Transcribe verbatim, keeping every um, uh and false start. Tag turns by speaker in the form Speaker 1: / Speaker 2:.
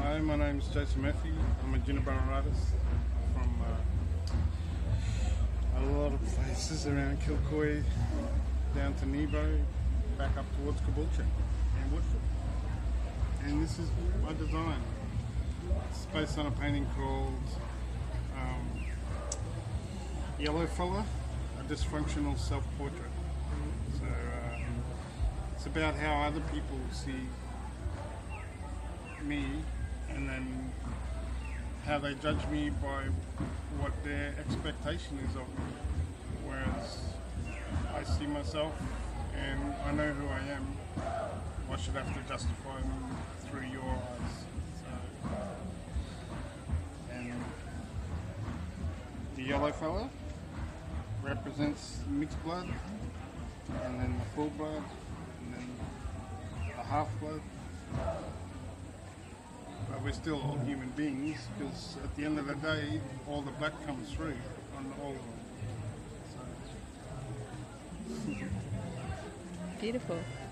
Speaker 1: Hi, my name is Jason Murphy. I'm a Jinibara artist from uh, a lot of places around Kilcoy, down to Nebo, back up towards Caboolture and Woodford. And this is my design. It's based on a painting called um, Yellow Fella, a dysfunctional self-portrait. So uh, it's about how other people see me, and then how they judge me by what their expectation is of me. Whereas I see myself and I know who I am. Why should I have to justify me through your eyes? So, and the yellow fella represents mixed blood, and then the full blood, and then the half blood. But we're still all human beings, because at the end of the day, all the black comes through on all of them. So.
Speaker 2: Beautiful.